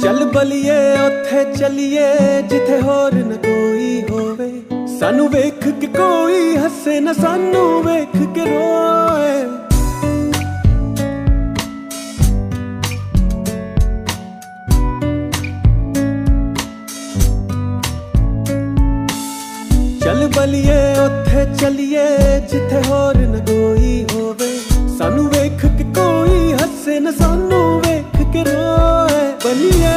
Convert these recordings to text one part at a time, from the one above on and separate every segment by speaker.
Speaker 1: चल बलिए उत्थे चलिए जिथे होर न कोई होवे, सानू वेख के कोई हसे न सानू वेख के रोए। चल बलिए उत्थे चलिए जिथे होर न कोई होवे, सानू वेख के कोई हसे न सानू वेख के रोए। बलिए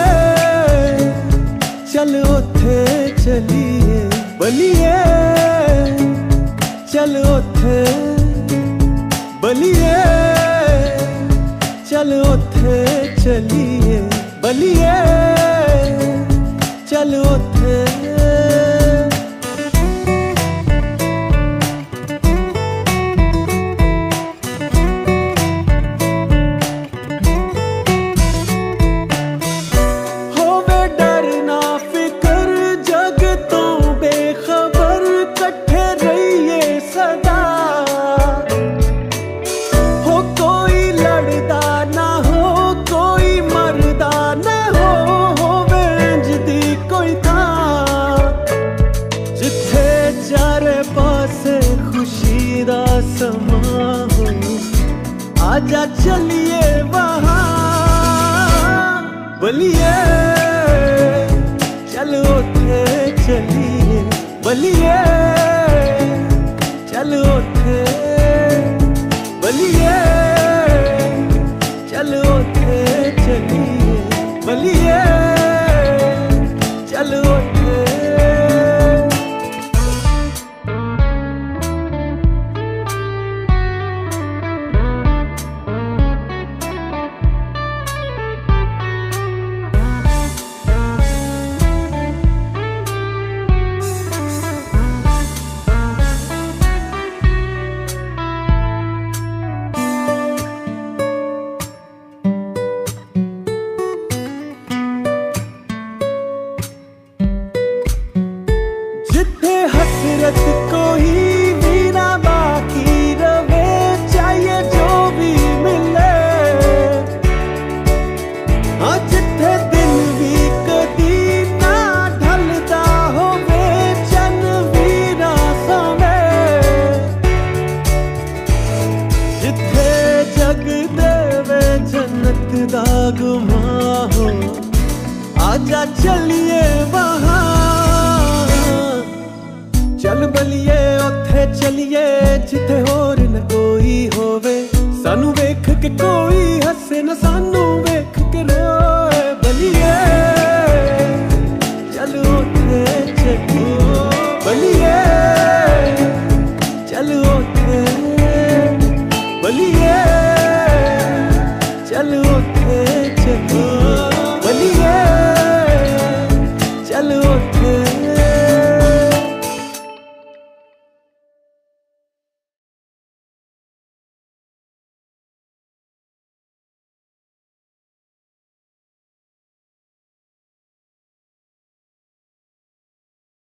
Speaker 1: चल उत्थे चलिए, बलिए चल उत्थे, बलिए चल उत्थे चलिए, बलिए चल उत्थे। आजा चलिए वहाँ, बलिए चल उठे चलिए, बलिए चल उठे, बलिए चल उठे चलिए, बलिए चल उठे। हसरत कोई भी ना बाकी रवे, चाहिए जो भी मिले। हाँ जिथे दिन भी कदी ना ढलदा होवे, चन भी ना सोवे। जिथे जग देवे जन्नत दा गुमा हो, आजा चलिए वहाँ। चल बलिए उत्थे चलिए जिथे होर न कोई होवे, सानू वेख के कोई हसे न सानू वेख के रोए। बलिए चल उत्थे चलिए, बलिए चल उत्थे, बलिए चल उत्थे चलिए।